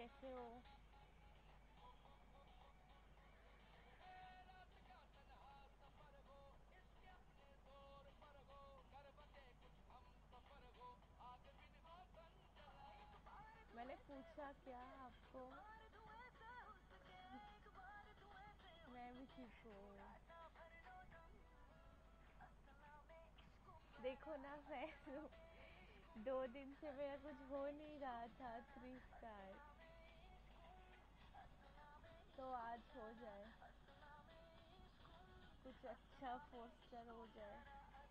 कैसे हो? मैंने पूछा क्या आपको? मैं भी ठीक हूँ। देखो ना, मैं 2 दिन से मेरा कुछ हो नहीं रहा था 3 स्टार, तो आज हो जाए, कुछ अच्छा 4 स्टार हो जाए।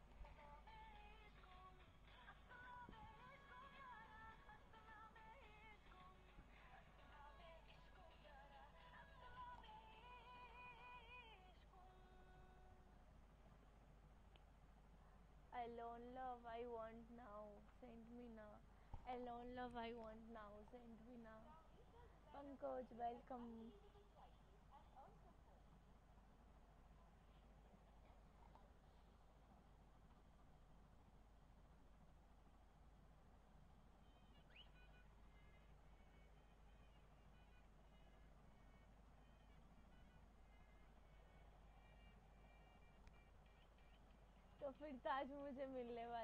Alone love I want now, send me now. Alone love I want now, send me now. Pankaj, welcome. तो फिर ताज मुझे मिलने